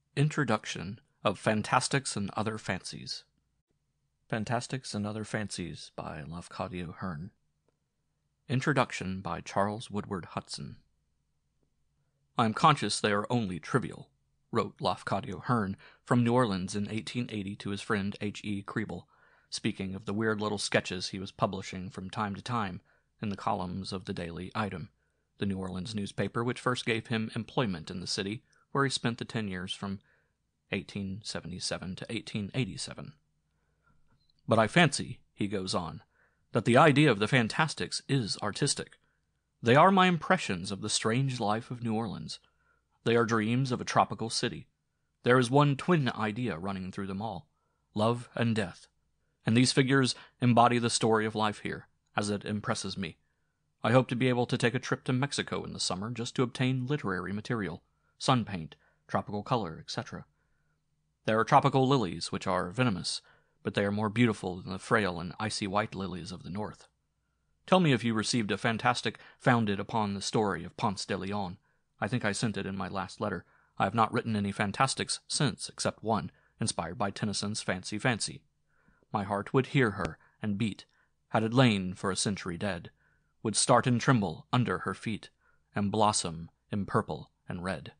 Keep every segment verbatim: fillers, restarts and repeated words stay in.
Introduction of Fantastics and Other Fancies. Fantastics and Other Fancies by Lafcadio Hearn. Introduction by Charles Woodward Hudson. I am conscious they are only trivial, wrote Lafcadio Hearn from New Orleans in eighteen eighty to his friend H E Kriebel, speaking of the weird little sketches he was publishing from time to time in the columns of the Daily Item, the New Orleans newspaper which first gave him employment in the city, where he spent the ten years from eighteen seventy-seven to eighteen eighty-seven. But I fancy, he goes on, that the idea of the Fantastics is artistic. They are my impressions of the strange life of New Orleans. They are dreams of a tropical city. There is one twin idea running through them all, love and death, and these figures embody the story of life here, as it impresses me. I hope to be able to take a trip to Mexico in the summer just to obtain literary material, sun paint, tropical color, et cetera. There are tropical lilies which are venomous, but they are more beautiful than the frail and icy white lilies of the north. Tell me if you received a fantastic founded upon the story of Ponce de Leon. I think I sent it in my last letter. I have not written any fantastics since, except one, inspired by Tennyson's Fancy Fancy. My heart would hear her and beat, had it lain for a century dead, would start and tremble under her feet, and blossom in purple and red.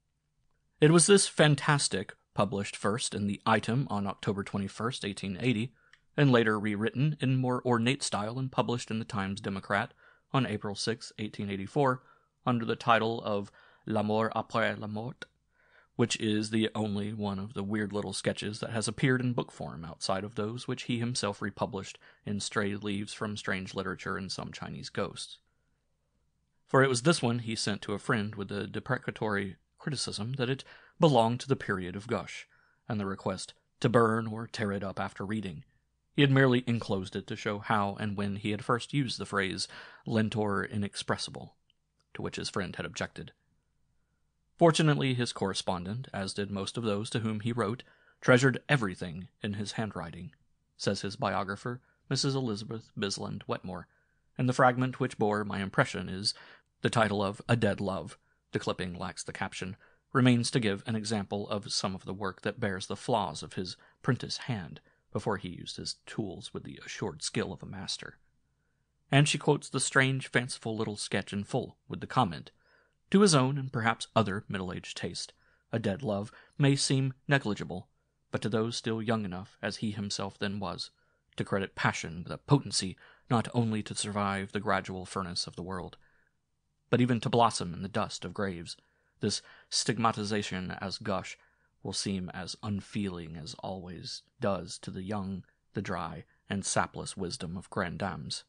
It was this fantastic, published first in the Item on October twenty-first, eighteen eighty, and later rewritten in more ornate style and published in the Times-Democrat on April sixth, eighteen eighty-four, under the title of L'amour après la mort, which is the only one of the weird little sketches that has appeared in book form outside of those which he himself republished in Stray Leaves from Strange Literature and Some Chinese Ghosts. For it was this one he sent to a friend with the deprecatory criticism that it belonged to the period of gush, and the request to burn or tear it up after reading. He had merely enclosed it to show how and when he had first used the phrase lentor inexpressible, to which his friend had objected. Fortunately, his correspondent, as did most of those to whom he wrote, treasured everything in his handwriting, says his biographer, Missus Elizabeth Bisland Wetmore, and the fragment which bore my impression is the title of A Dead Love. The clipping lacks the caption, remains to give an example of some of the work that bears the flaws of his prentice hand before he used his tools with the assured skill of a master. And she quotes the strange, fanciful little sketch in full, with the comment, to his own and perhaps other middle-aged taste, A Dead Love may seem negligible, but to those still young enough, as he himself then was, to credit passion with a potency not only to survive the gradual furnace of the world, but even to blossom in the dust of graves, this stigmatization as gush will seem as unfeeling as always does to the young, the dry, and sapless wisdom of grandames.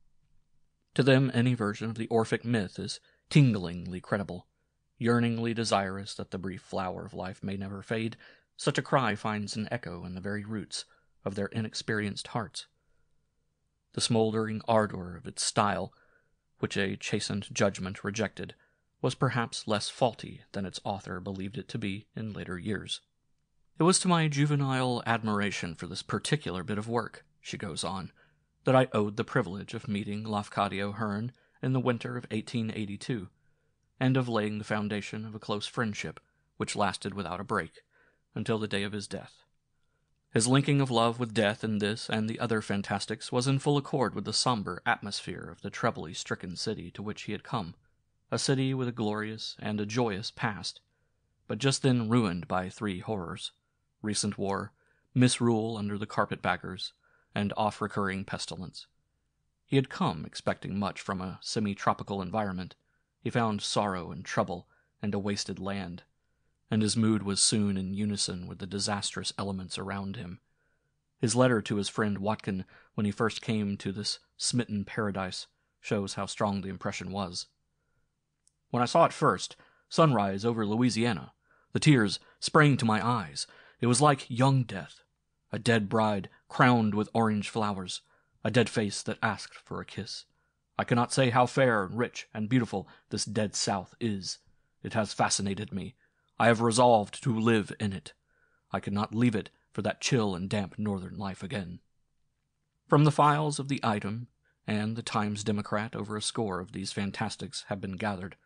To them any version of the Orphic myth is tinglingly credible. Yearningly desirous that the brief flower of life may never fade, such a cry finds an echo in the very roots of their inexperienced hearts. The smouldering ardor of its style, which a chastened judgment rejected, was perhaps less faulty than its author believed it to be in later years. It was to my juvenile admiration for this particular bit of work, she goes on, that I owed the privilege of meeting Lafcadio Hearn in the winter of eighteen eighty-two, and of laying the foundation of a close friendship which lasted without a break until the day of his death. His linking of love with death in this and the other fantastics was in full accord with the somber atmosphere of the trebly stricken city to which he had come, a city with a glorious and a joyous past, but just then ruined by three horrors: recent war, misrule under the carpetbaggers, and oft-recurring pestilence. He had come expecting much from a semi-tropical environment. He found sorrow and trouble and a wasted land, and his mood was soon in unison with the disastrous elements around him. His letter to his friend Watkin when he first came to this smitten paradise shows how strong the impression was. When I saw it first, sunrise over Louisiana, the tears sprang to my eyes. It was like young death, a dead bride crowned with orange flowers, a dead face that asked for a kiss. I cannot say how fair and rich and beautiful this dead South is. It has fascinated me. I have resolved to live in it. I could not leave it for that chill and damp northern life again. From the files of the Item and the Times-Democrat over a score of these fantastics have been gathered,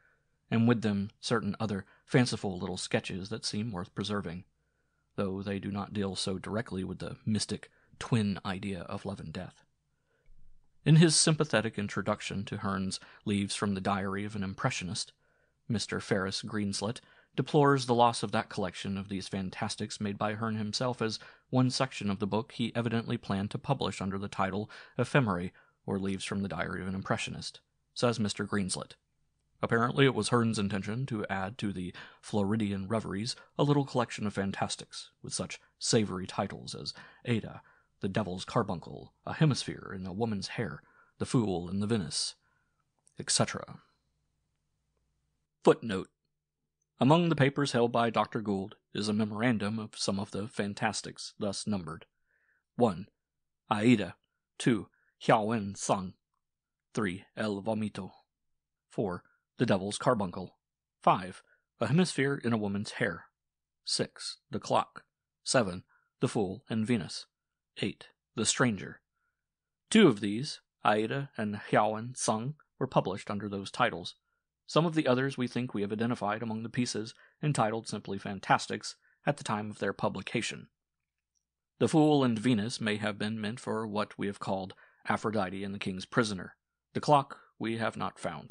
and with them certain other fanciful little sketches that seem worth preserving, though they do not deal so directly with the mystic twin idea of love and death. In his sympathetic introduction to Hearn's Leaves from the Diary of an Impressionist, Mister Ferris Greenslet deplores the loss of that collection of these fantastics made by Hearn himself, as one section of the book he evidently planned to publish under the title Ephemerae, or Leaves from the Diary of an Impressionist, says Mister Greenslet. Apparently it was Hearn's intention to add to the Floridian Reveries a little collection of fantastics, with such savory titles as Ada, The Devil's Carbuncle, A Hemisphere in a Woman's Hair, The Fool and the Venus, et cetera. Footnote. Among the papers held by Doctor Gould is a memorandum of some of the fantastics thus numbered. one. Aida. two. Xiaowen Sang. three. El Vomito. four. The Devil's Carbuncle. five. A Hemisphere in a Woman's Hair. six. The Clock. seven. The Fool and Venus. eight. The Stranger. Two of these, Aida and Xiaowen Sang, were published under those titles. Some of the others we think we have identified among the pieces entitled simply Fantastics at the time of their publication. The Fool and Venus may have been meant for what we have called Aphrodite and the King's Prisoner. The Clock we have not found.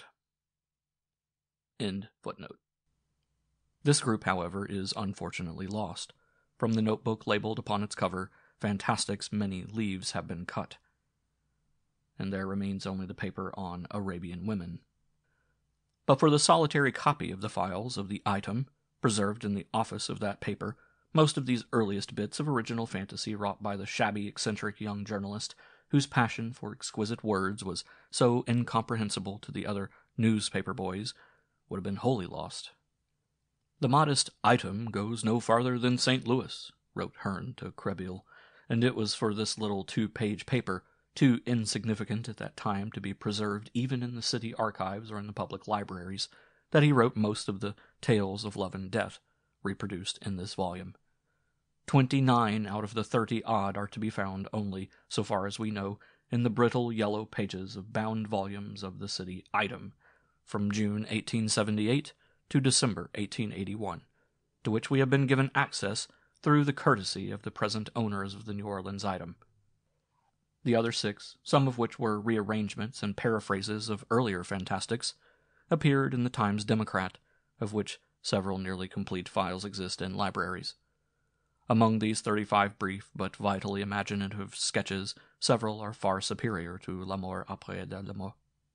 End footnote. This group, however, is unfortunately lost. From the notebook labeled upon its cover, Fantastics Many Leaves Have Been Cut, and there remains only the paper on Arabian Women. But for the solitary copy of the files of the item, preserved in the office of that paper, most of these earliest bits of original fantasy wrought by the shabby, eccentric young journalist, whose passion for exquisite words was so incomprehensible to the other newspaper boys, would have been wholly lost. The modest item goes no farther than Saint Louis, wrote Hearn to Krehbiel, and it was for this little two-page paper, too insignificant at that time to be preserved even in the city archives or in the public libraries, that he wrote most of the tales of love and death reproduced in this volume. Twenty-nine out of the thirty-odd are to be found only, so far as we know, in the brittle yellow pages of bound volumes of the city item, from June eighteen seventy-eight to December eighteen eighty-one, to which we have been given access through the courtesy of the present owners of the New Orleans item. The other six, some of which were rearrangements and paraphrases of earlier fantastics, appeared in the Times Democrat, of which several nearly complete files exist in libraries. Among these thirty-five brief but vitally imaginative sketches, several are far superior to L'amour après de la mort.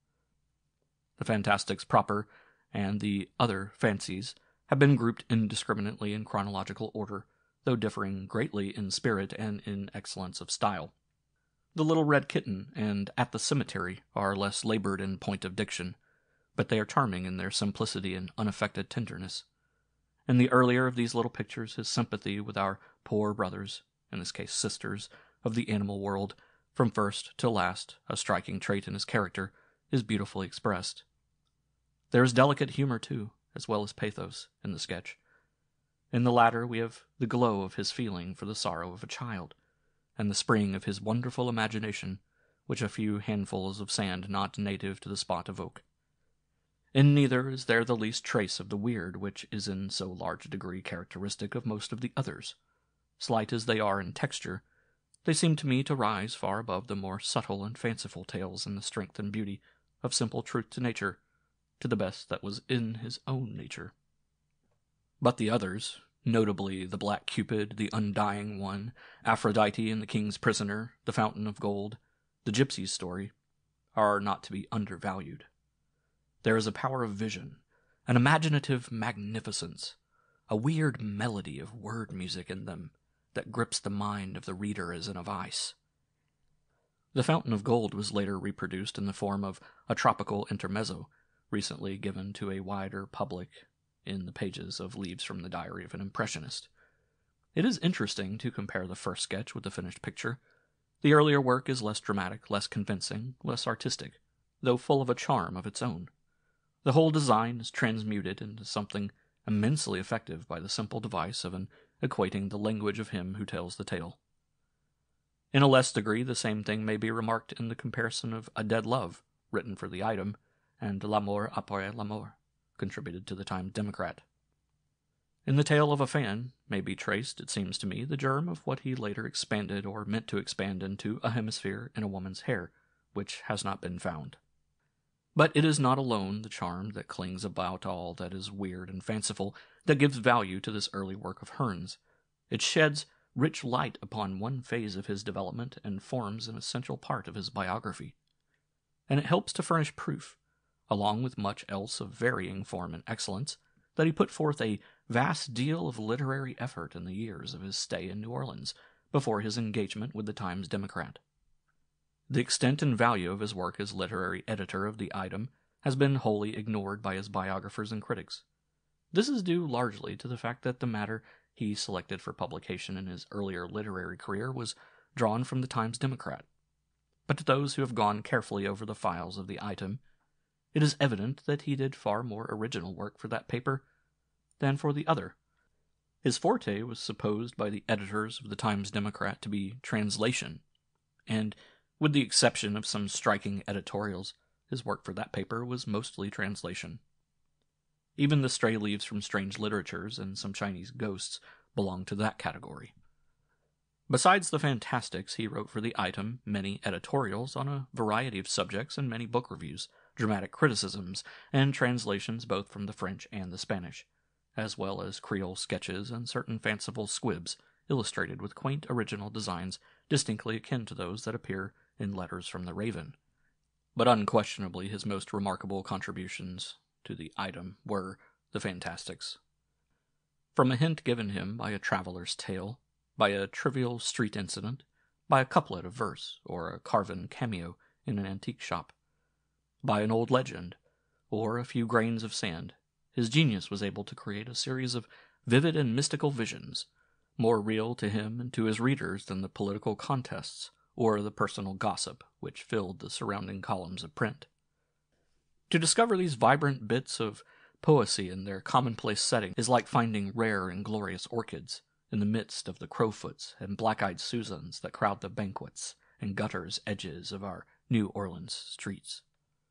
The Fantastics proper and the other Fancies have been grouped indiscriminately in chronological order, though differing greatly in spirit and in excellence of style. The Little Red Kitten and At the Cemetery are less labored in point of diction, but they are charming in their simplicity and unaffected tenderness. In the earlier of these little pictures, his sympathy with our poor brothers, in this case sisters, of the animal world, from first to last, a striking trait in his character, is beautifully expressed. There is delicate humor, too, as well as pathos, in the sketch. In the latter we have the glow of his feeling for the sorrow of a child, and the spring of his wonderful imagination, which a few handfuls of sand not native to the spot evoke. In neither is there the least trace of the weird which is in so large a degree characteristic of most of the others. Slight as they are in texture, they seem to me to rise far above the more subtle and fanciful tales in the strength and beauty of simple truth to nature, to the best that was in his own nature. But the others, notably the Black Cupid, the Undying One, Aphrodite and the King's Prisoner, the Fountain of Gold, the Gypsy's Story, are not to be undervalued. There is a power of vision, an imaginative magnificence, a weird melody of word music in them that grips the mind of the reader as in a vice. The Fountain of Gold was later reproduced in the form of a tropical intermezzo, recently given to a wider public in the pages of Leaves from the Diary of an Impressionist. It is interesting to compare the first sketch with the finished picture. The earlier work is less dramatic, less convincing, less artistic, though full of a charm of its own. The whole design is transmuted into something immensely effective by the simple device of an equating the language of him who tells the tale. In a less degree, the same thing may be remarked in the comparison of A Dead Love, written for the item, and L'amour après la mort, contributed to the Times Democrat. In The Tale of a Fan may be traced, it seems to me, the germ of what he later expanded or meant to expand into A Hemisphere in a Woman's Hair, which has not been found. But it is not alone the charm that clings about all that is weird and fanciful that gives value to this early work of Hearn's. It sheds rich light upon one phase of his development and forms an essential part of his biography. And it helps to furnish proof, along with much else of varying form and excellence, that he put forth a vast deal of literary effort in the years of his stay in New Orleans, before his engagement with the Times Democrat. The extent and value of his work as literary editor of the Item has been wholly ignored by his biographers and critics. This is due largely to the fact that the matter he selected for publication in his earlier literary career was drawn from the Times Democrat. But to those who have gone carefully over the files of the Item, it is evident that he did far more original work for that paper than for the other. His forte was supposed by the editors of the Times Democrat to be translation, and, with the exception of some striking editorials, his work for that paper was mostly translation. Even the stray leaves from strange literatures and some Chinese ghosts belong to that category. Besides the Fantastics, he wrote for the Item many editorials on a variety of subjects and many book reviews, dramatic criticisms, and translations both from the French and the Spanish, as well as Creole sketches and certain fanciful squibs illustrated with quaint original designs distinctly akin to those that appear in Letters from the Raven. But unquestionably his most remarkable contributions to the Item were the Fantastics. From a hint given him by a traveller's tale, by a trivial street incident, by a couplet of verse, or a carven cameo in an antique shop, by an old legend, or a few grains of sand, his genius was able to create a series of vivid and mystical visions, more real to him and to his readers than the political contests or the personal gossip which filled the surrounding columns of print. To discover these vibrant bits of poesy in their commonplace setting is like finding rare and glorious orchids in the midst of the crowfoots and black-eyed Susans that crowd the banquets and gutters edges of our New Orleans streets.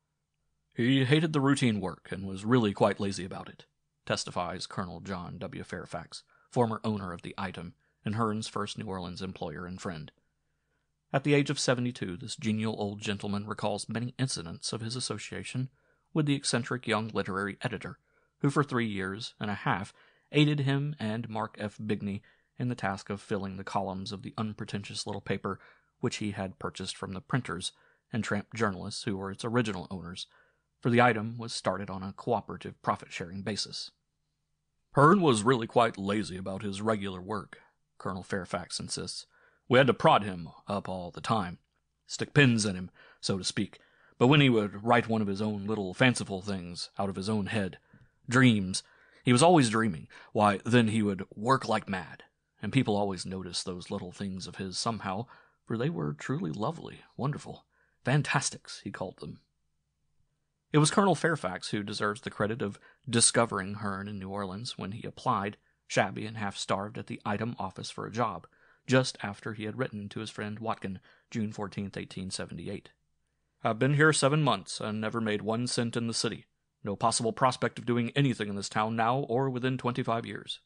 He hated the routine work and was really quite lazy about it, testifies Colonel John W. Fairfax, former owner of the Item and Hearn's first New Orleans employer and friend. At the age of seventy-two, this genial old gentleman recalls many incidents of his association with the eccentric young literary editor, who for three years and a half aided him and Mark F. Bigney in the task of filling the columns of the unpretentious little paper which he had purchased from the printers and tramp journalists who were its original owners, for the Item was started on a cooperative profit-sharing basis. Hearn was really quite lazy about his regular work, Colonel Fairfax insists. We had to prod him up all the time, stick pins in him, so to speak, but when he would write one of his own little fanciful things out of his own head, dreams, he was always dreaming, why, then he would work like mad, and people always noticed those little things of his somehow, for they were truly lovely, wonderful, fantastics, he called them. It was Colonel Fairfax who deserves the credit of discovering Hearn in New Orleans when he applied, shabby and half-starved, at the Item office for a job, just after he had written to his friend Watkin, June fourteenth, eighteen seventy-eight. I've been here seven months and never made one cent in the city. No possible prospect of doing anything in this town now or within twenty-five years.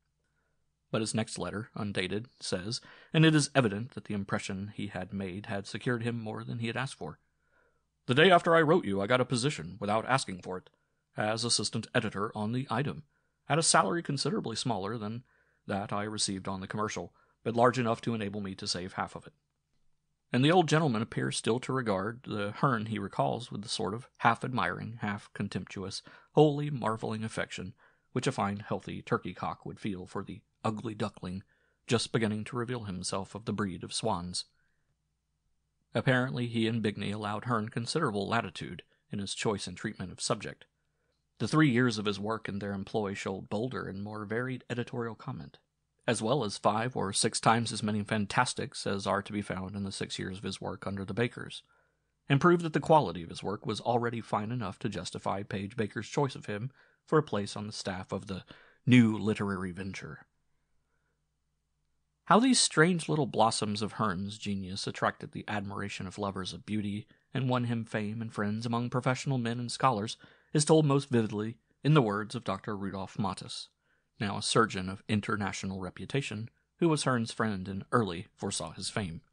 But his next letter, undated, says, and it is evident that the impression he had made had secured him more than he had asked for. The day after I wrote you, I got a position, without asking for it, as assistant editor on the Item, at a salary considerably smaller than that I received on the Commercial, but large enough to enable me to save half of it. And the old gentleman appears still to regard the Hearn he recalls with the sort of half-admiring, half-contemptuous, wholly marveling affection which a fine, healthy turkey-cock would feel for the ugly duckling just beginning to reveal himself of the breed of swans. Apparently he and Bigney allowed Hearn considerable latitude in his choice and treatment of subject. The three years of his work in their employ showed bolder and more varied editorial comment, as well as five or six times as many fantastics as are to be found in the six years of his work under the Bakers, and proved that the quality of his work was already fine enough to justify Page Baker's choice of him for a place on the staff of the new literary venture. How these strange little blossoms of Hearn's genius attracted the admiration of lovers of beauty and won him fame and friends among professional men and scholars is told most vividly in the words of Doctor Rudolf Mattes, now a surgeon of international reputation, who was Hearn's friend and early foresaw his fame.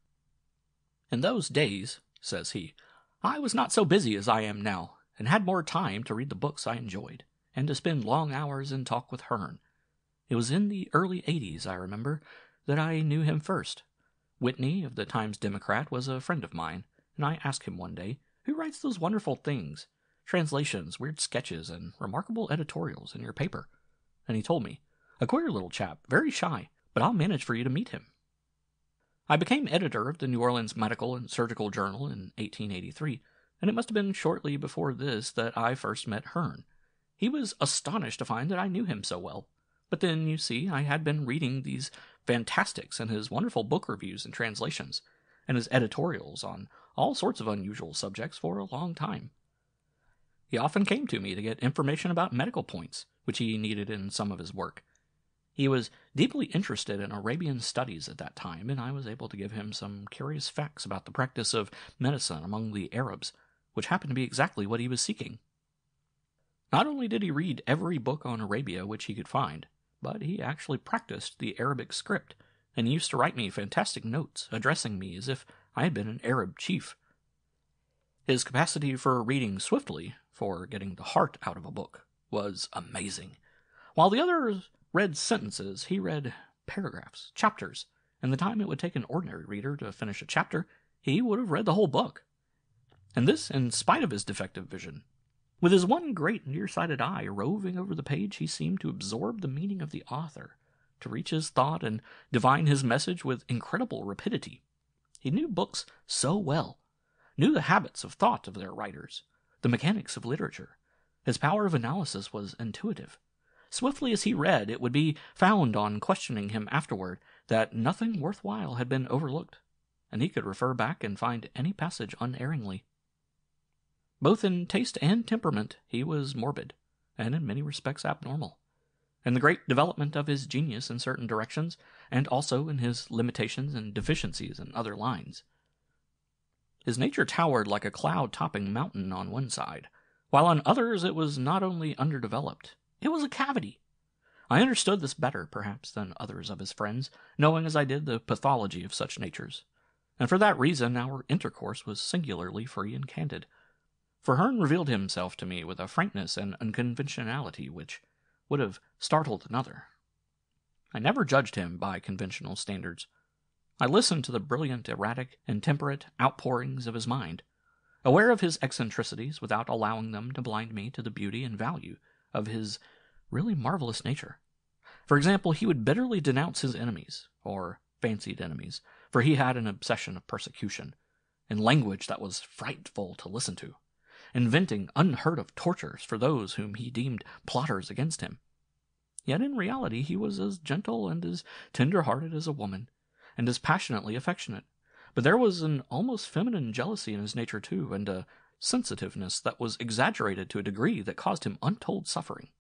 "In those days," says he, "I was not so busy as I am now, and had more time to read the books I enjoyed, and to spend long hours in talk with Hearn. It was in the early eighties, I remember, that I knew him first. Whitney of the Times-Democrat was a friend of mine, and I asked him one day, 'Who writes those wonderful things, translations, weird sketches, and remarkable editorials in your paper?' And he told me, 'A queer little chap, very shy, but I'll manage for you to meet him.' I became editor of the New Orleans Medical and Surgical Journal in eighteen eighty-three, and it must have been shortly before this that I first met Hearn. He was astonished to find that I knew him so well. But then, you see, I had been reading these fantastics and his wonderful book reviews and translations, and his editorials on all sorts of unusual subjects for a long time. He often came to me to get information about medical points, which he needed in some of his work. He was deeply interested in Arabian studies at that time, and I was able to give him some curious facts about the practice of medicine among the Arabs, which happened to be exactly what he was seeking. Not only did he read every book on Arabia which he could find, but he actually practiced the Arabic script, and used to write me fantastic notes, addressing me as if I had been an Arab chief. His capacity for reading swiftly, for getting the heart out of a book, was amazing. While the others read sentences, he read paragraphs, chapters, and the time it would take an ordinary reader to finish a chapter, he would have read the whole book. And this in spite of his defective vision. With his one great nearsighted eye roving over the page, he seemed to absorb the meaning of the author, to reach his thought and divine his message with incredible rapidity. He knew books so well, knew the habits of thought of their writers, the mechanics of literature. His power of analysis was intuitive. Swiftly as he read, it would be found on questioning him afterward that nothing worthwhile had been overlooked, and he could refer back and find any passage unerringly. Both in taste and temperament, he was morbid, and in many respects abnormal, in the great development of his genius in certain directions, and also in his limitations and deficiencies in other lines. His nature towered like a cloud-topping mountain on one side, while on others it was not only underdeveloped, it was a cavity. I understood this better, perhaps, than others of his friends, knowing as I did the pathology of such natures, and for that reason our intercourse was singularly free and candid. For Hearn revealed himself to me with a frankness and unconventionality which would have startled another. I never judged him by conventional standards. I listened to the brilliant, erratic, and temperate outpourings of his mind, aware of his eccentricities without allowing them to blind me to the beauty and value of his really marvelous nature. For example, he would bitterly denounce his enemies, or fancied enemies, for he had an obsession of persecution, in language that was frightful to listen to, inventing unheard-of tortures for those whom he deemed plotters against him. Yet in reality he was as gentle and as tender-hearted as a woman, and as passionately affectionate. But there was an almost feminine jealousy in his nature too, and a sensitiveness that was exaggerated to a degree that caused him untold suffering.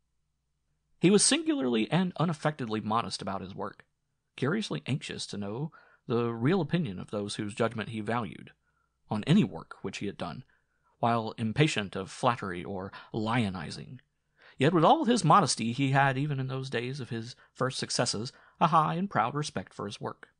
He was singularly and unaffectedly modest about his work, curiously anxious to know the real opinion of those whose judgment he valued, on any work which he had done, while impatient of flattery or lionizing. Yet with all his modesty he had, even in those days of his first successes, a high and proud respect for his work.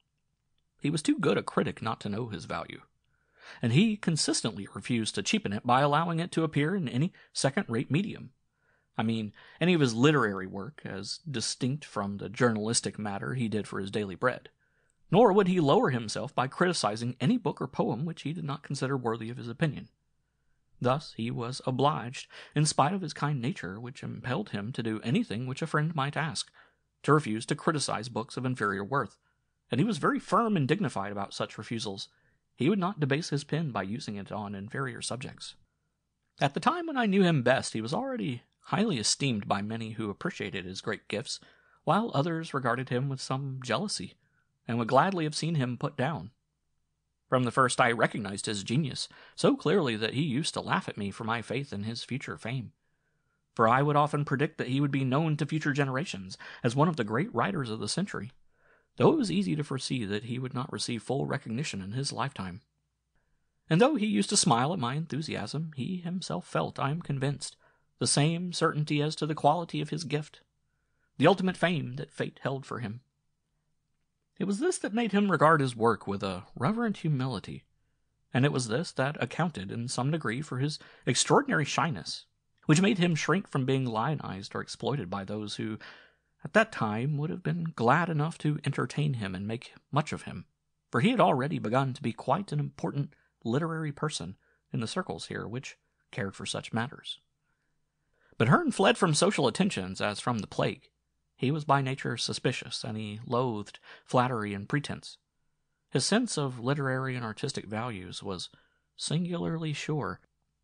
He was too good a critic not to know his value, and he consistently refused to cheapen it by allowing it to appear in any second-rate medium. I mean, any of his literary work, as distinct from the journalistic matter he did for his daily bread. Nor would he lower himself by criticizing any book or poem which he did not consider worthy of his opinion. Thus he was obliged, in spite of his kind nature, which impelled him to do anything which a friend might ask, to refuse to criticize books of inferior worth, and he was very firm and dignified about such refusals. He would not debase his pen by using it on inferior subjects. At the time when I knew him best, he was already highly esteemed by many who appreciated his great gifts, while others regarded him with some jealousy, and would gladly have seen him put down. From the first I recognized his genius so clearly that he used to laugh at me for my faith in his future fame. For I would often predict that he would be known to future generations as one of the great writers of the century, though it was easy to foresee that he would not receive full recognition in his lifetime. And though he used to smile at my enthusiasm, he himself felt, I am convinced, the same certainty as to the quality of his gift, the ultimate fame that fate held for him. It was this that made him regard his work with a reverent humility, and it was this that accounted in some degree for his extraordinary shyness, which made him shrink from being lionized or exploited by those who, at that time, would have been glad enough to entertain him and make much of him, for he had already begun to be quite an important literary person in the circles here which cared for such matters. But Hearn fled from social attentions as from the plague. He was by nature suspicious, and he loathed flattery and pretense. His sense of literary and artistic values was singularly sure,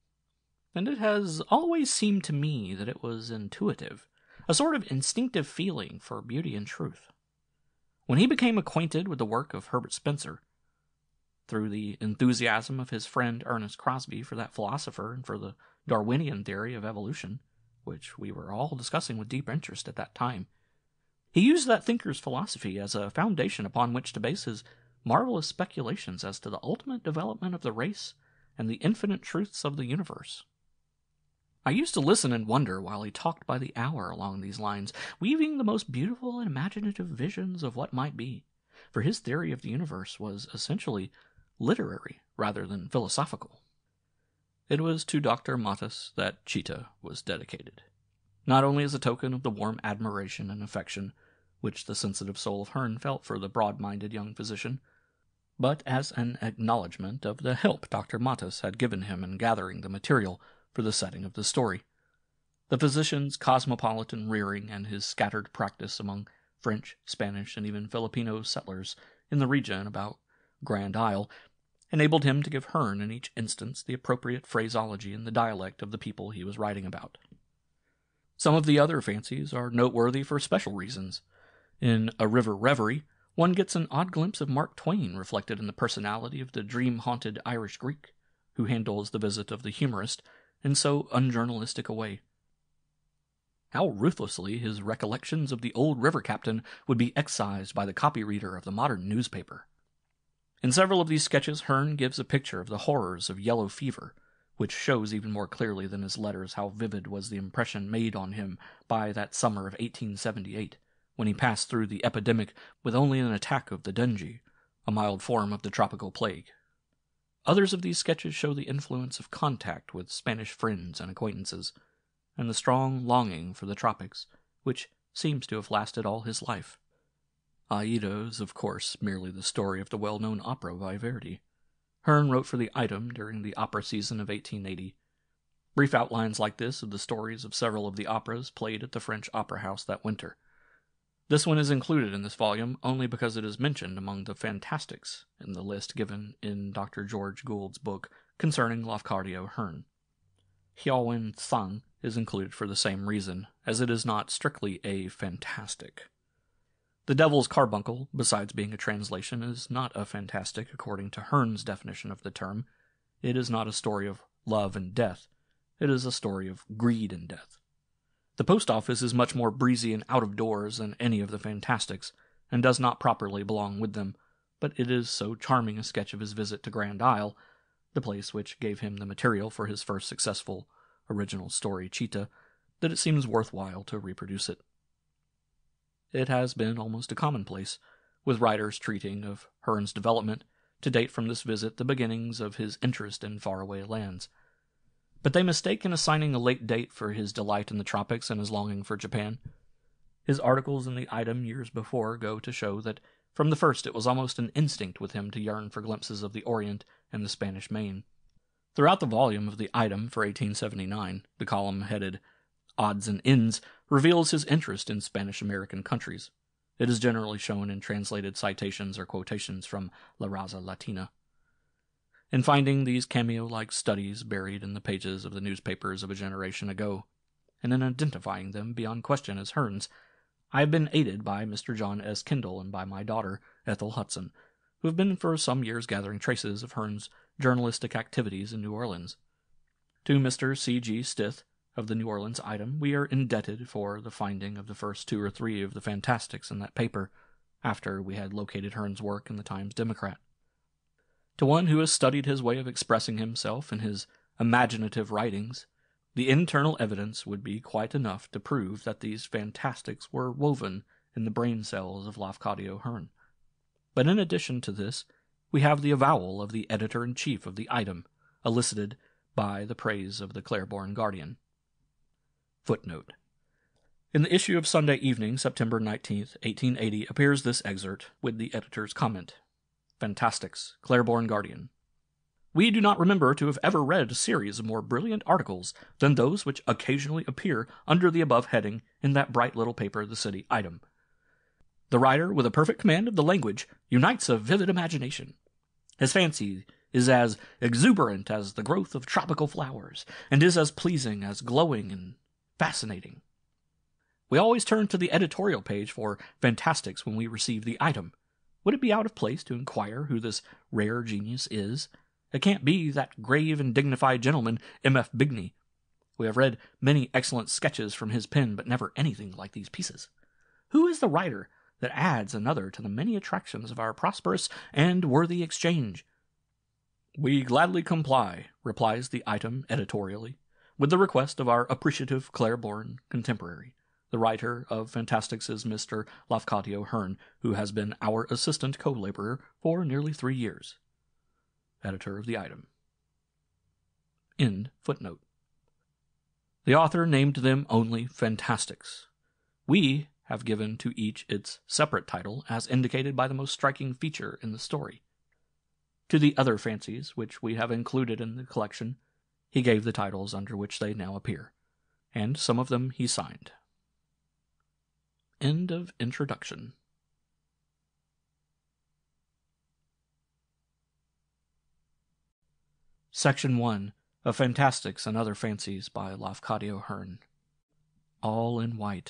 and it has always seemed to me that it was intuitive, a sort of instinctive feeling for beauty and truth. When he became acquainted with the work of Herbert Spencer, through the enthusiasm of his friend Ernest Crosby for that philosopher and for the Darwinian theory of evolution, which we were all discussing with deep interest at that time, he used that thinker's philosophy as a foundation upon which to base his marvelous speculations as to the ultimate development of the race and the infinite truths of the universe. I used to listen and wonder while he talked by the hour along these lines, weaving the most beautiful and imaginative visions of what might be, for his theory of the universe was essentially literary rather than philosophical. It was to Doctor Matas that Cheetah was dedicated, not only as a token of the warm admiration and affection which the sensitive soul of Hearn felt for the broad-minded young physician, but as an acknowledgment of the help Doctor Matas had given him in gathering the material for the setting of the story. The physician's cosmopolitan rearing and his scattered practice among French, Spanish, and even Filipino settlers in the region about Grand Isle enabled him to give Hearn in each instance the appropriate phraseology in the dialect of the people he was writing about. Some of the other fancies are noteworthy for special reasons. In A River Reverie, one gets an odd glimpse of Mark Twain reflected in the personality of the dream-haunted Irish Greek, who handles the visit of the humorist in so unjournalistic a way. How ruthlessly his recollections of the old river captain would be excised by the copy reader of the modern newspaper. In several of these sketches, Hearn gives a picture of the horrors of yellow fever, which shows even more clearly than his letters how vivid was the impression made on him by that summer of eighteen seventy-eight, when he passed through the epidemic with only an attack of the dengue, a mild form of the tropical plague. Others of these sketches show the influence of contact with Spanish friends and acquaintances, and the strong longing for the tropics, which seems to have lasted all his life. Aida is, of course, merely the story of the well-known opera by Verdi. Hearn wrote for the item during the opera season of eighteen eighty. Brief outlines like this of the stories of several of the operas played at the French Opera House that winter. This one is included in this volume only because it is mentioned among the Fantastics in the list given in Doctor George Gould's book concerning Lafcadio Hearn. Hiawen Tsang is included for the same reason, as it is not strictly a fantastic. The Devil's Carbuncle, besides being a translation, is not a fantastic according to Hearn's definition of the term. It is not a story of love and death. It is a story of greed and death. The Post Office is much more breezy and out-of-doors than any of the Fantastics, and does not properly belong with them, but it is so charming a sketch of his visit to Grand Isle, the place which gave him the material for his first successful original story, Cheetah, that it seems worthwhile to reproduce it. It has been almost a commonplace, with writers treating of Hearn's development, to date from this visit the beginnings of his interest in faraway lands. But they mistake in assigning a late date for his delight in the tropics and his longing for Japan. His articles in the item years before go to show that from the first it was almost an instinct with him to yearn for glimpses of the Orient and the Spanish Main. Throughout the volume of the item for eighteen seventy-nine, the column headed Odds and Ends reveals his interest in Spanish-American countries. It is generally shown in translated citations or quotations from La Raza Latina. In finding these cameo-like studies buried in the pages of the newspapers of a generation ago, and in identifying them beyond question as Hearn's, I have been aided by Mister John S. Kendall and by my daughter, Ethel Hudson, who have been for some years gathering traces of Hearn's journalistic activities in New Orleans. To Mister C G Stith, of the New Orleans item, we are indebted for the finding of the first two or three of the Fantastics in that paper, after we had located Hearn's work in the Times Democrat. To one who has studied his way of expressing himself in his imaginative writings, The internal evidence would be quite enough to prove that these fantastics were woven in the brain cells of Lafcadio Hearn. But in addition to this, we have the avowal of the editor-in-chief of the item, elicited by the praise of the Clareborn Guardian. Footnote. In the issue of Sunday Evening, September nineteenth, eighteen eighty, appears this excerpt with the editor's comment. Fantastics, Clareborn Guardian. We do not remember to have ever read a series of more brilliant articles than those which occasionally appear under the above heading in that bright little paper, The City Item. The writer, with a perfect command of the language, unites a vivid imagination. His fancy is as exuberant as the growth of tropical flowers, and is as pleasing as glowing and fascinating. We always turn to the editorial page for Fantastics when we receive the item. Would it be out of place to inquire who this rare genius is? It can't be that grave and dignified gentleman, M F Bigney. We have read many excellent sketches from his pen, but never anything like these pieces. Who is the writer that adds another to the many attractions of our prosperous and worthy exchange? We gladly comply, replies the item editorially, with the request of our appreciative Clareborn contemporary. The writer of Fantastics is Mister Lafcadio Hearn, who has been our assistant co-laborer for nearly three years. Editor of the item. End footnote. The author named them only Fantastics. We have given to each its separate title, as indicated by the most striking feature in the story. To the other fancies, which we have included in the collection, he gave the titles under which they now appear, and some of them he signed. End of introduction. Section one of Fantastics and Other Fancies by Lafcadio Hearn. All in white.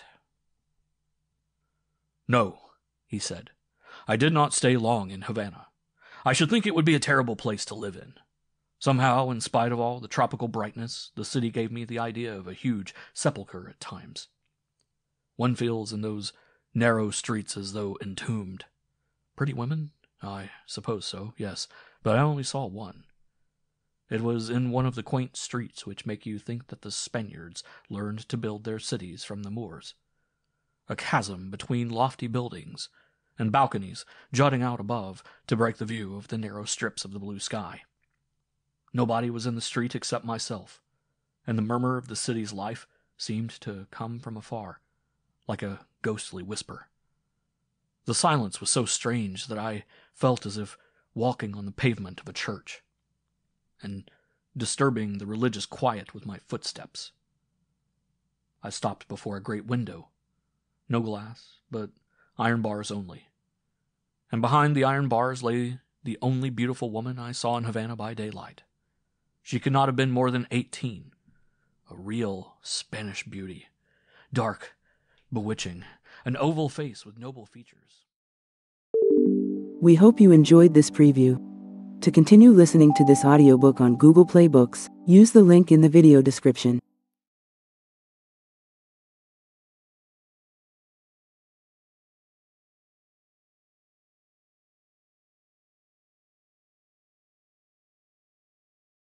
No, he said. I did not stay long in Havana. I should think it would be a terrible place to live in. Somehow, in spite of all the tropical brightness, the city gave me the idea of a huge sepulchre at times. One feels in those narrow streets as though entombed. Pretty women? I suppose so, yes, but I only saw one. It was in one of the quaint streets which make you think that the Spaniards learned to build their cities from the Moors. A chasm between lofty buildings, and balconies jutting out above to break the view of the narrow strips of the blue sky. Nobody was in the street except myself, and the murmur of the city's life seemed to come from afar, like a ghostly whisper. The silence was so strange that I felt as if walking on the pavement of a church, and disturbing the religious quiet with my footsteps. I stopped before a great window, no glass, but iron bars only, and behind the iron bars lay the only beautiful woman I saw in Havana by daylight. She could not have been more than eighteen, a real Spanish beauty, dark, bewitching, an oval face with noble features. We hope you enjoyed this preview. To continue listening to this audiobook on Google Play Books, use the link in the video description.